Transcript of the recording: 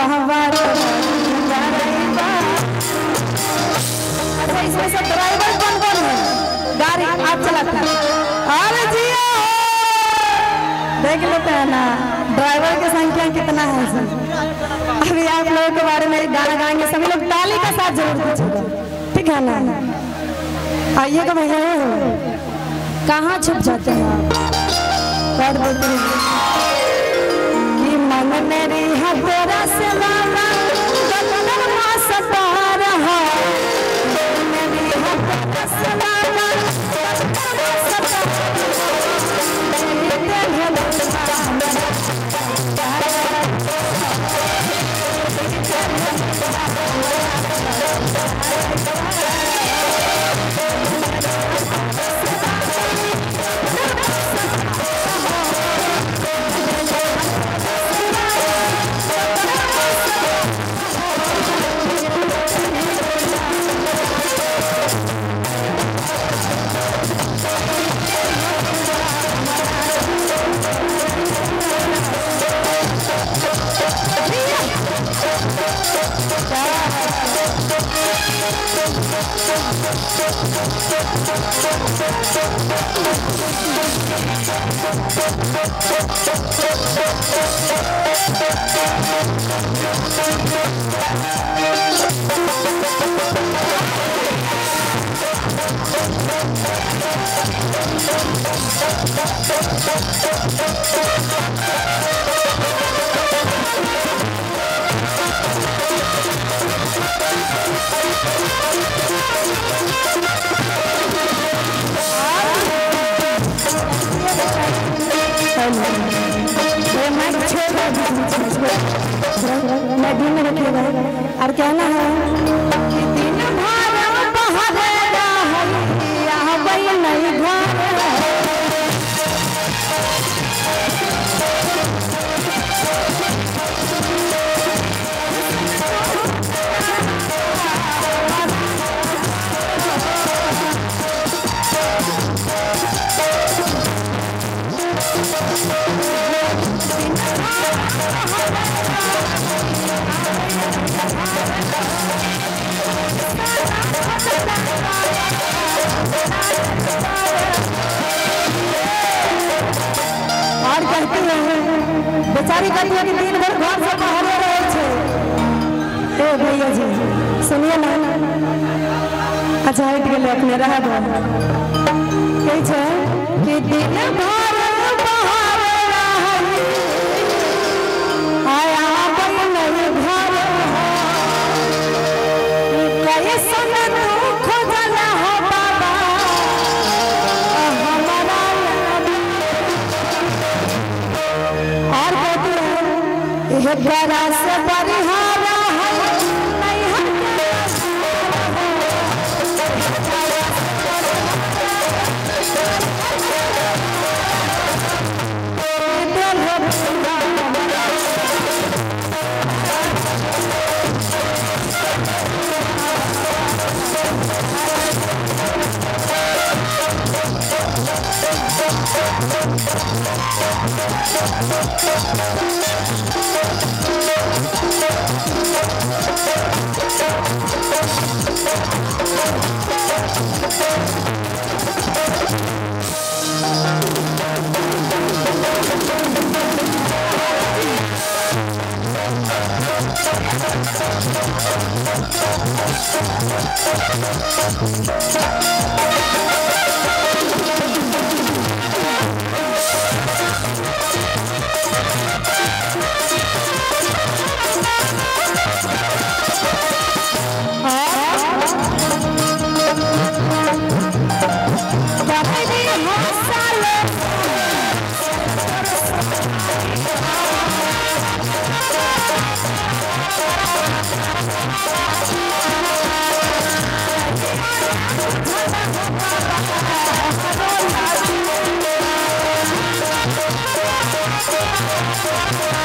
बाहर। अच्छा इसमें से ड्राइवर कौन कौन है? गाड़ी आप चलाते हैं? अरे जी देख लेते हैं ना ड्राइवर की संख्या कितना है सर। अभी आप लोगों के बारे में गाना गाएंगे, सभी लोग ताली का साथ जरूर दीजिएगा, ठीक है ना? आइएगा भैया, कहाँ छुप जाते हैं आप? कर देते हैं कि मन मेरी है तेरा से वाला कतना सता रहा, मेरी है तेरा से वाला कतना सता नदी में रखिएगा और कहना है दिन भर बाहर यहाँ पर नहीं घर। और कहती है बेचारी कहती है कि दिन भर घर से बाहर रहे छे। ए भैया जी सुनिए ना, अच्छा हट गए अपने रह दो कही छे कि दिन भर बाहर रही आया बन नहीं घर कहे सन तू खोजला हो बाबा हमारा। और कहती है यह बड़ा से परिहारा है नहीं है Thank you.